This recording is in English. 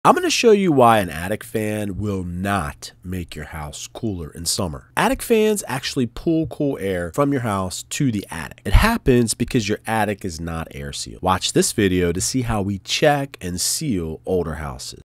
I'm going to show you why an attic fan will not make your house cooler in summer. Attic fans actually pull cool air from your house to the attic. It happens because your attic is not air sealed. Watch this video to see how we check and seal older houses.